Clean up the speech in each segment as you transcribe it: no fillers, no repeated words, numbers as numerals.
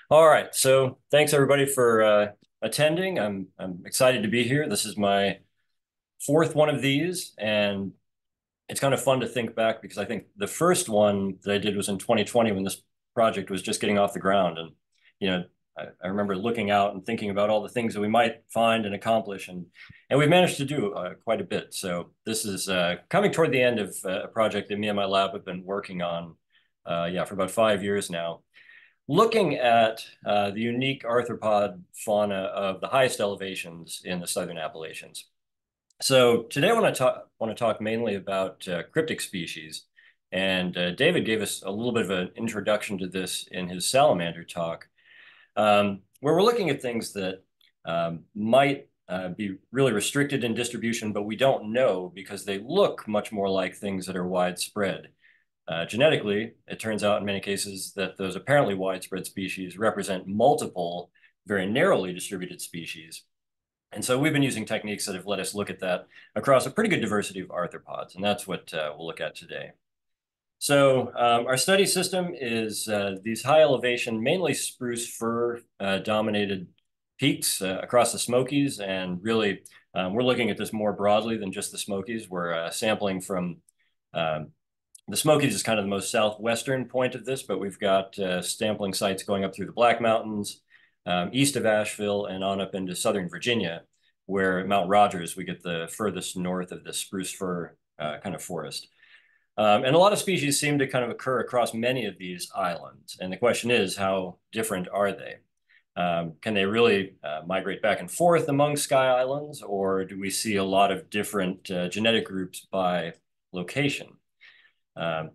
All right, so thanks everybody for attending. I'm excited to be here. This is my fourth one of these, and it's kind of fun to think back because I think the first one that I did was in 2020 when this project was just getting off the ground. And you know, I remember looking out and thinking about all the things that we might find and accomplish, and we've managed to do quite a bit. So this is coming toward the end of a project that me and my lab have been working on, yeah, for about 5 years now, looking at the unique arthropod fauna of the highest elevations in the southern Appalachians. So today I want to talk mainly about cryptic species, and David gave us a little bit of an introduction to this in his salamander talk, where we're looking at things that might be really restricted in distribution, but we don't know because they look much more like things that are widespread. Genetically, it turns out in many cases that those apparently widespread species represent multiple, very narrowly distributed species. And so we've been using techniques that have let us look at that across a pretty good diversity of arthropods, and that's what we'll look at today. So our study system is these high elevation, mainly spruce fir dominated peaks across the Smokies, and really we're looking at this more broadly than just the Smokies. We're sampling from um, the Smokies is kind of the most southwestern point of this, but we've got sampling sites going up through the Black Mountains, east of Asheville, and on up into southern Virginia, where at Mount Rogers we get the furthest north of the spruce fir kind of forest. And a lot of species seem to kind of occur across many of these islands. And the question is, how different are they? Can they really migrate back and forth among sky islands, or do we see a lot of different genetic groups by location? Um,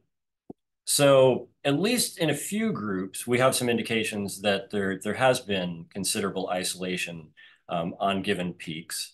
so at least in a few groups, we have some indications that there has been considerable isolation on given peaks.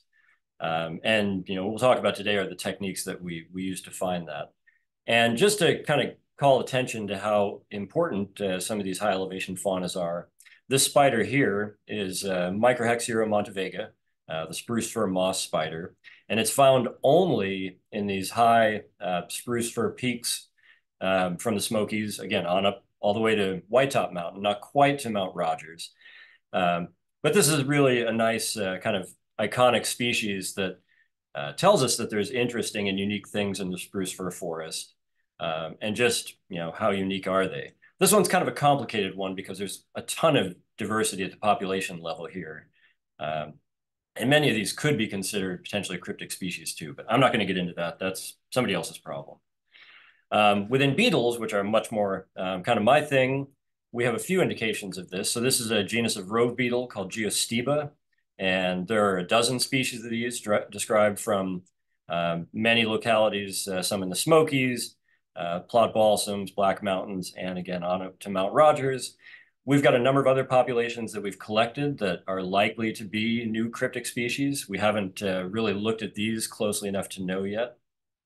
And we'll talk about today are the techniques that we use to find that. And just to kind of call attention to how important some of these high elevation faunas are, this spider here is Microhexira montevega, the spruce fir moss spider, and it's found only in these high spruce fir peaks from the Smokies, again, on up all the way to White Top Mountain, not quite to Mount Rogers. Um, but this is really a nice kind of iconic species that tells us that there's interesting and unique things in the spruce fir forest. And just, how unique are they? This one's kind of a complicated one because there's a ton of diversity at the population level here. Um, and many of these could be considered potentially cryptic species too, but I'm not going to get into that. That's somebody else's problem. Within beetles, which are much more kind of my thing, we have a few indications of this. So this is a genus of rove beetle called Geosteba, and there are a dozen species of these described from many localities, some in the Smokies, Plot Balsams, Black Mountains, and again on up to Mount Rogers. We've got a number of other populations that we've collected that are likely to be new cryptic species. We haven't really looked at these closely enough to know yet.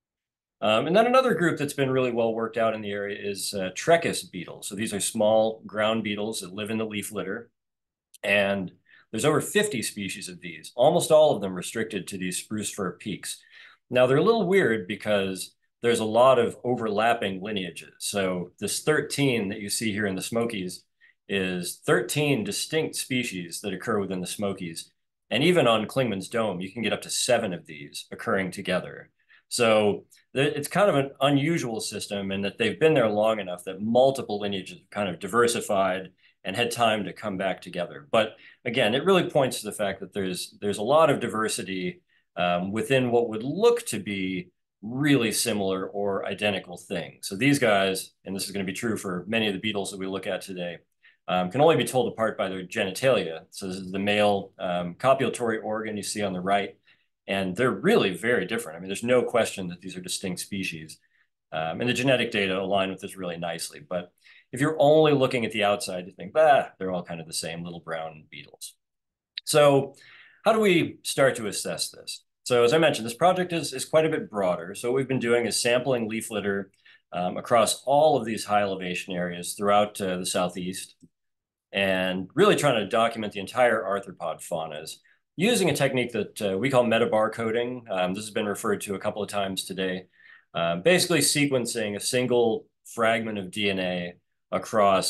And then another group that's been really well worked out in the area is Trechis beetles. So these are small ground beetles that live in the leaf litter. And there's over 50 species of these, almost all of them restricted to these spruce fir peaks. Now, they're a little weird because there's a lot of overlapping lineages. So this 13 that you see here in the Smokies is 13 distinct species that occur within the Smokies. And even on Klingman's Dome, you can get up to 7 of these occurring together. So it's kind of an unusual system in that they've been there long enough that multiple lineages have kind of diversified and had time to come back together. But again, it really points to the fact that there's a lot of diversity within what would look to be really similar or identical things. So these guys, and this is going to be true for many of the beetles that we look at today, can only be told apart by their genitalia. So this is the male copulatory organ you see on the right. And they're really very different. I mean, there's no question that these are distinct species. And the genetic data align with this really nicely. But if you're only looking at the outside, you think, they're all kind of the same little brown beetles. So how do we start to assess this? So as I mentioned, this project is quite a bit broader. So what we've been doing is sampling leaf litter across all of these high elevation areas throughout the Southeast, and really trying to document the entire arthropod faunas using a technique that we call metabar coding. This has been referred to a couple of times today. Basically sequencing a single fragment of DNA across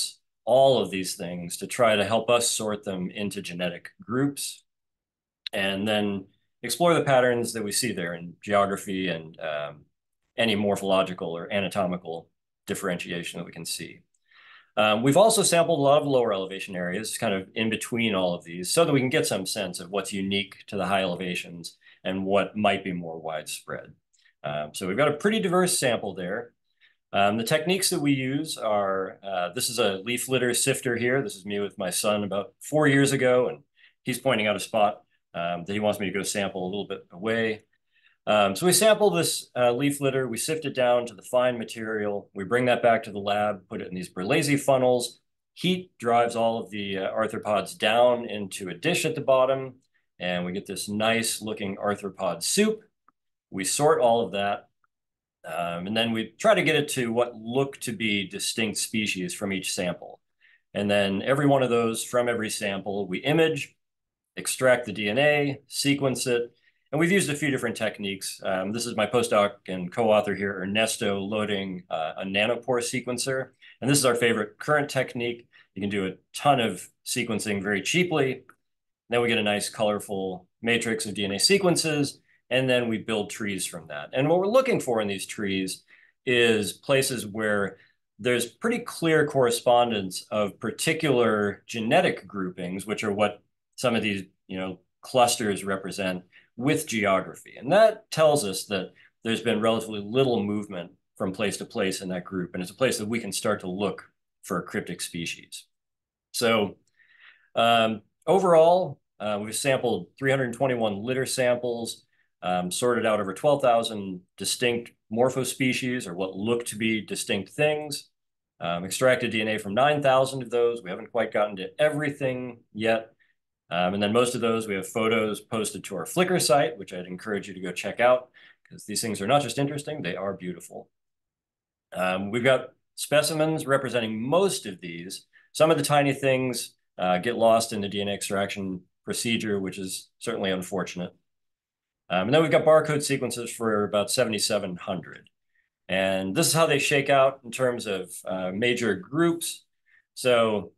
all of these things to try to help us sort them into genetic groups and then explore the patterns that we see there in geography and any morphological or anatomical differentiation that we can see. We've also sampled a lot of lower elevation areas, kind of in between all of these, so that we can get some sense of what's unique to the high elevations and what might be more widespread. So we've got a pretty diverse sample there. The techniques that we use are, this is a leaf litter sifter here. This is me with my son about 4 years ago, and he's pointing out a spot that he wants me to go sample a little bit away. So we sample this leaf litter, we sift it down to the fine material, we bring that back to the lab, put it in these Berlese funnels. Heat drives all of the arthropods down into a dish at the bottom, and we get this nice looking arthropod soup. We sort all of that, and then we try to get it to what look to be distinct species from each sample. And then every one of those from every sample, we image, extract the DNA, sequence it, and we've used a few different techniques. This is my postdoc and co-author here, Ernesto, loading a nanopore sequencer. And this is our favorite current technique. You can do a ton of sequencing very cheaply. Then we get a nice colorful matrix of DNA sequences, and then we build trees from that. And what we're looking for in these trees is places where there's pretty clear correspondence of particular genetic groupings, which are what some of these, clusters represent, with geography. And that tells us that there's been relatively little movement from place to place in that group. And it's a place that we can start to look for cryptic species. So overall, we've sampled 321 litter samples, sorted out over 12,000 distinct morphospecies, or what look to be distinct things, extracted DNA from 9,000 of those. We haven't quite gotten to everything yet. And then most of those, we have photos posted to our Flickr site, which I'd encourage you to go check out, because these things are not just interesting, they are beautiful. We've got specimens representing most of these. Some of the tiny things get lost in the DNA extraction procedure, which is certainly unfortunate. And then we've got barcode sequences for about 7,700. And this is how they shake out in terms of major groups. So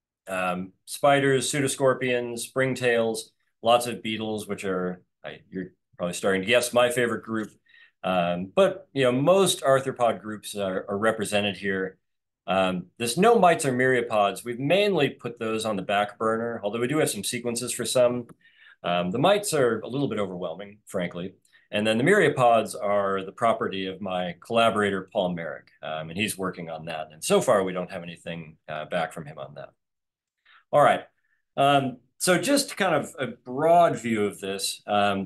spiders, pseudoscorpions, springtails, lots of beetles, which are, you're probably starting to guess, my favorite group. But most arthropod groups are represented here. There's no mites or myriapods. We've mainly put those on the back burner, although we do have some sequences for some. The mites are a little bit overwhelming, frankly. And then the myriapods are the property of my collaborator, Paul Merrick, and he's working on that. And so far, we don't have anything back from him on that. All right. So just kind of a broad view of this.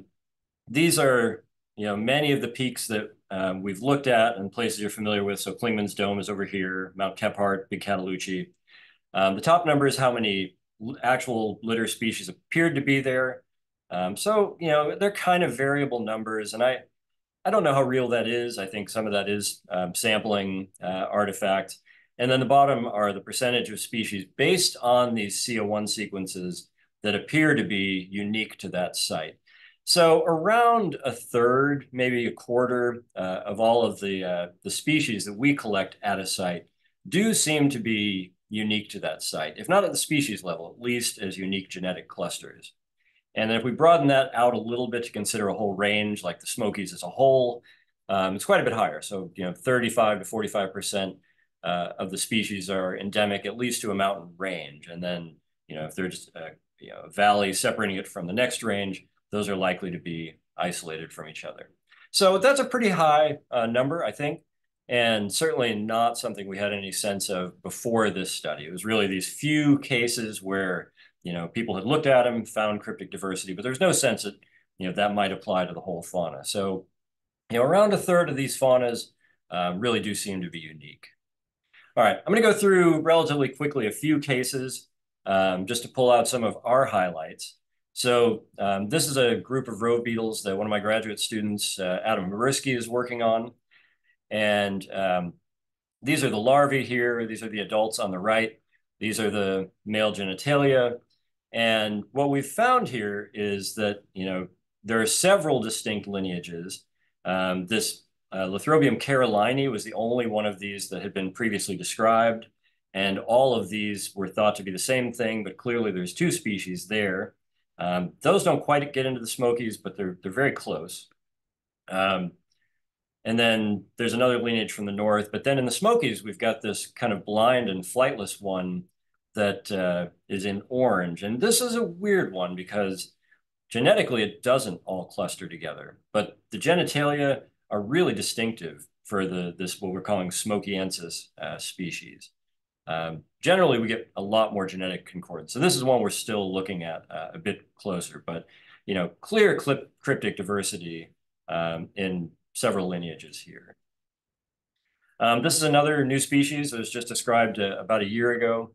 These are, many of the peaks that we've looked at and places you're familiar with. So Klingman's Dome is over here, Mount Kephart, Big Cataloochee. The top number is how many actual litter species appeared to be there. So, they're kind of variable numbers, and I don't know how real that is. I think some of that is sampling artifacts. And then the bottom are the percentage of species based on these CO1 sequences that appear to be unique to that site. So around a third, maybe a quarter of all of the species that we collect at a site do seem to be unique to that site, if not at the species level, at least as unique genetic clusters. And then if we broaden that out a little bit to consider a whole range, like the Smokies as a whole, it's quite a bit higher. So, 35 to 45% of the species are endemic, at least to a mountain range. And then, if there's a valley separating it from the next range, those are likely to be isolated from each other. So that's a pretty high number, I think, and certainly not something we had any sense of before this study. It was really these few cases where, people had looked at them, found cryptic diversity, but there's no sense that, that might apply to the whole fauna. So, around a third of these faunas really do seem to be unique. All right, I'm going to go through relatively quickly a few cases just to pull out some of our highlights. So this is a group of rove beetles that one of my graduate students, Adam Haberski, is working on. And these are the larvae here. These are the adults on the right. These are the male genitalia. And what we've found here is that, there are several distinct lineages. This Lathrobium carolinei was the only one of these that had been previously described. And all of these were thought to be the same thing, but clearly there's two species there. Those don't quite get into the Smokies, but they're very close. And then there's another lineage from the north. But then in the Smokies, we've got this kind of blind and flightless one that is in orange. And this is a weird one because genetically it doesn't all cluster together, but the genitalia are really distinctive for this what we're calling Smokiensis species. Generally, we get a lot more genetic concordance. So this is one we're still looking at a bit closer, but clear cryptic diversity in several lineages here. This is another new species that was just described about a year ago.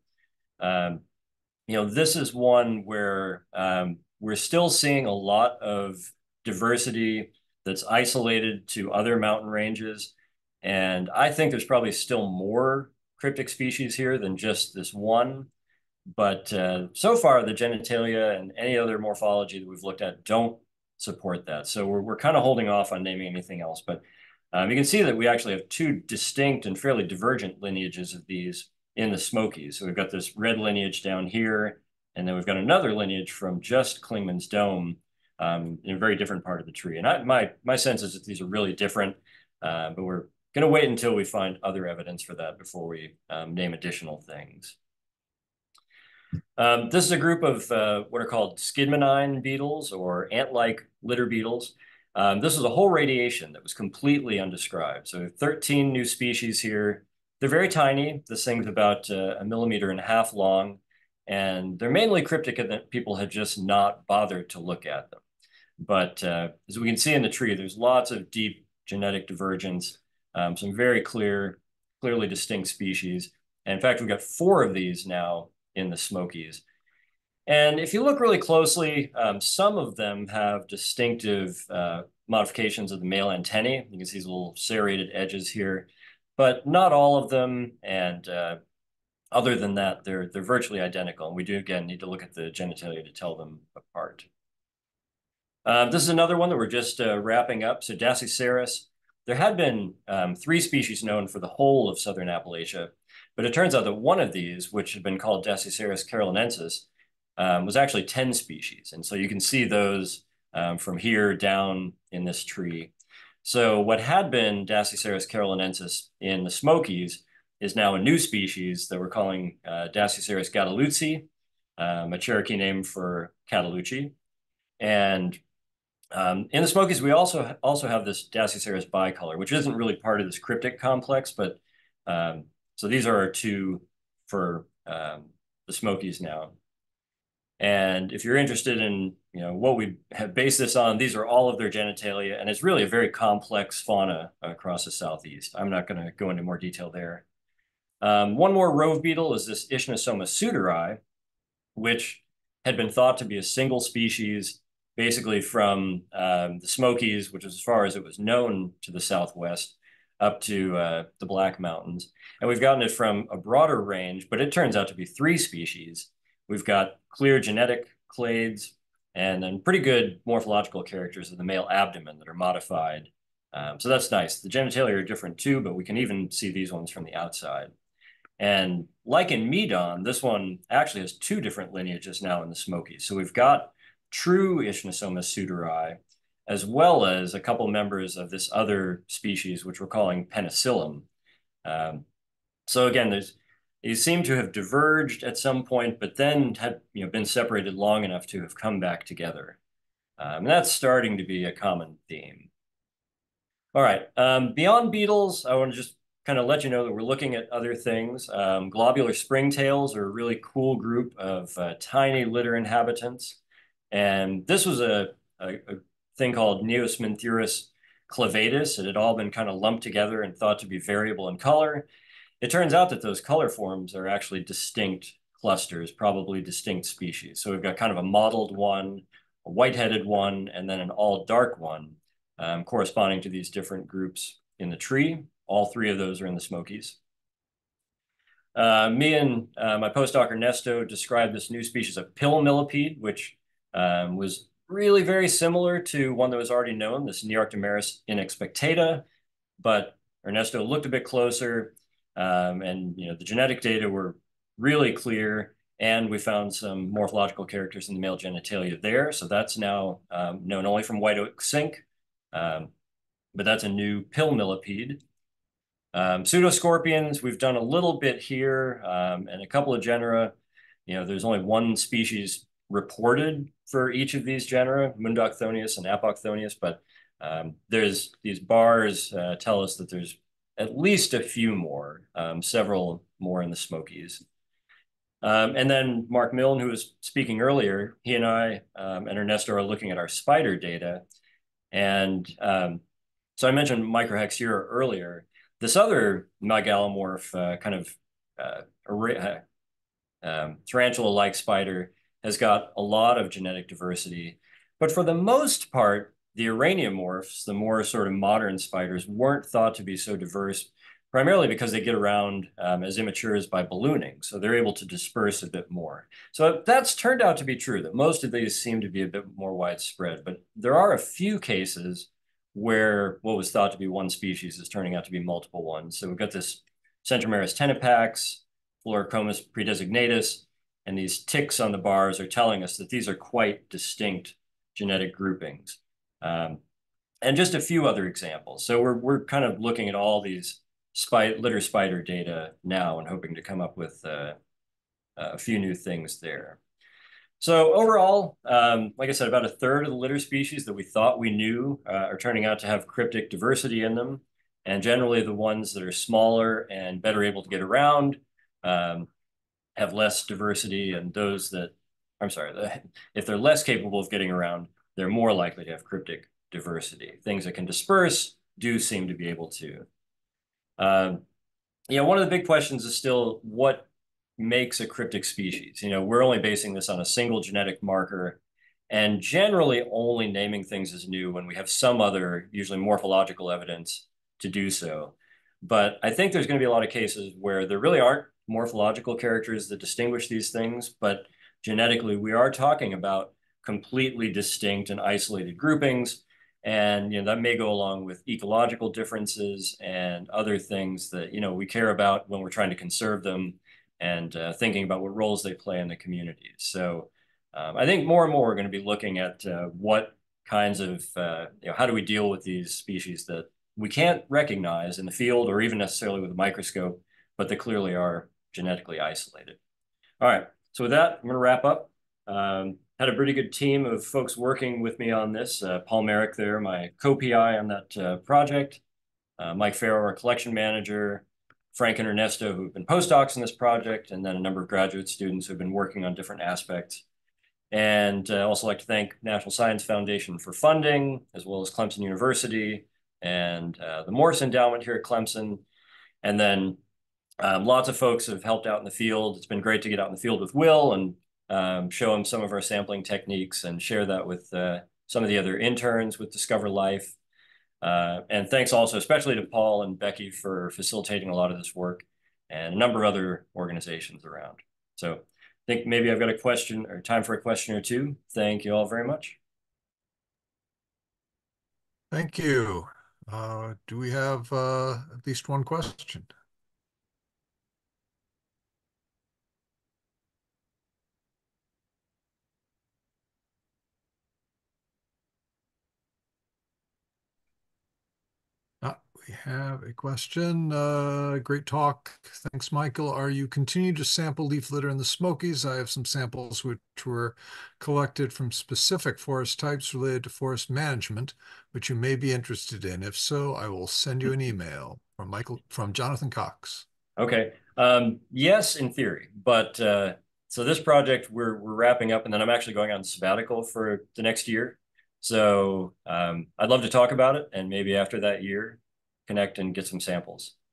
This is one where we're still seeing a lot of diversity that's isolated to other mountain ranges. And I think there's probably still more cryptic species here than just this one. But so far, the genitalia and any other morphology that we've looked at don't support that. So we're kind of holding off on naming anything else. But you can see that we actually have two distinct and fairly divergent lineages of these in the Smokies. So we've got this red lineage down here, and then we've got another lineage from just Clingman's Dome in a very different part of the tree. And my sense is that these are really different, but we're going to wait until we find other evidence for that before we name additional things. This is a group of what are called skidmonine beetles or ant-like litter beetles. This was a whole radiation that was completely undescribed. So 13 new species here. They're very tiny. This thing's about 1.5 millimeters long, and they're mainly cryptic in that people had just not bothered to look at them. But as we can see in the tree, there's lots of deep genetic divergence, some very clearly distinct species. And in fact, we've got 4 of these now in the Smokies. And if you look really closely, some of them have distinctive modifications of the male antennae. You can see these little serrated edges here, but not all of them. And other than that, they're virtually identical. And we do, again, need to look at the genitalia to tell them apart. This is another one that we're just wrapping up. So Dasyceras, there had been 3 species known for the whole of southern Appalachia, but it turns out that one of these, which had been called Dasyceras carolinensis, was actually 10 species. And so you can see those from here down in this tree. So what had been Dasyceras carolinensis in the Smokies is now a new species that we're calling Dasyceras guadaluci, a Cherokee name for Catalucci. And in the Smokies, we also have this Dasyceras bicolor, which isn't really part of this cryptic complex, but so these are our 2 for the Smokies now. And if you're interested in what we have based this on, these are all of their genitalia, and it's really a very complex fauna across the Southeast. I'm not going to go into more detail there. One more rove beetle is this Ischnosoma pseudori, which had been thought to be a single species, basically from the Smokies, which is as far as it was known to the Southwest, up to the Black Mountains. And we've gotten it from a broader range, but it turns out to be 3 species. We've got clear genetic clades and then pretty good morphological characters of the male abdomen that are modified. So that's nice. The genitalia are different too, but we can even see these ones from the outside. And like in Medon, this one actually has 2 different lineages now in the Smokies. So we've got true Ischnosoma pseudori, as well as a couple members of this other species, which we're calling penicillum. So again, these seem to have diverged at some point, but then had been separated long enough to have come back together. And that's starting to be a common theme. All right, beyond beetles, I want to just kind of let you know that we're looking at other things. Globular springtails are a really cool group of tiny litter inhabitants. And this was a thing called Neosminthurus clavatus. It had all been kind of lumped together and thought to be variable in color. It turns out that those color forms are actually distinct clusters, probably distinct species. So we've got kind of a mottled one, a white-headed one, and then an all-dark one, corresponding to these different groups in the tree. All 3 of those are in the Smokies. Me and my postdoc Ernesto described this new species of pill millipede, which was really very similar to one that was already known, this Nearctomeris inexpectata, but Ernesto looked a bit closer, And the genetic data were really clear, and we found some morphological characters in the male genitalia there. So that's now known only from white oak sink, but that's a new pill millipede. Pseudoscorpions, we've done a little bit here, and a couple of genera. There's only one species reported for each of these genera, Mundocthonius and Apocthonius, but there's these bars tell us that there's at least a few more, several more in the Smokies. And then Mark Milne, who was speaking earlier, he and I and Ernesto are looking at our spider data. And so I mentioned Microhexura earlier. This other megalomorph kind of tarantula-like spider has got a lot of genetic diversity. But for the most part, the araneomorphs, the more sort of modern spiders, weren't thought to be so diverse, primarily because they get around as immatures by ballooning. So they're able to disperse a bit more. So that's turned out to be true, that most of these seem to be a bit more widespread. But there are a few cases where what was thought to be one species is turning out to be multiple ones. So we've got this Centromeris tenapax, Floricomus predesignatus, and these ticks on the bars are telling us that these are quite distinct genetic groupings. And just a few other examples. So we're kind of looking at all these litter spider data now and hoping to come up with a few new things there. So overall, like I said, about a third of the litter species that we thought we knew are turning out to have cryptic diversity in them. And generally the ones that are smaller and better able to get around have less diversity, and those that, if they're less capable of getting around, they're more likely to have cryptic diversity. Things that can disperse do seem to be able to. One of the big questions is still what makes a cryptic species. We're only basing this on a single genetic marker and generally only naming things as new when we have some other, usually morphological evidence to do so. But I think there's going to be a lot of cases where there really aren't morphological characters that distinguish these things, but genetically we are talking about completely distinct and isolated groupings. And that may go along with ecological differences and other things that we care about when we're trying to conserve them and thinking about what roles they play in the communities. So I think more and more we're going to be looking at what kinds of how do we deal with these species that we can't recognize in the field or even necessarily with a microscope, but that clearly are genetically isolated. All right, so with that, I'm going to wrap up. Had a pretty good team of folks working with me on this. Paul Merrick there, my co-PI on that project. Mike Farrow, our collection manager. Frank and Ernesto, who've been postdocs in this project, and then a number of graduate students who've been working on different aspects. And I also like to thank National Science Foundation for funding, as well as Clemson University and the Morse Endowment here at Clemson. And then lots of folks have helped out in the field. It's been great to get out in the field with Will and show him some of our sampling techniques and share that with some of the other interns with Discover Life. And thanks also especially to Paul and Becky for facilitating a lot of this work and a number of other organizations around. So I think maybe I've got a question or time for a question or two. Thank you all very much. Thank you. Do we have at least one question? We have a question. Great talk. Thanks, Michael. Are you continuing to sample leaf litter in the Smokies? I have some samples which were collected from specific forest types related to forest management, which you may be interested in. If so, I will send you an email from Jonathan Cox. Okay. Yes, in theory, but so this project we're wrapping up, and then I'm actually going on sabbatical for the next year. So I'd love to talk about it, and maybe after that year, connect and get some samples.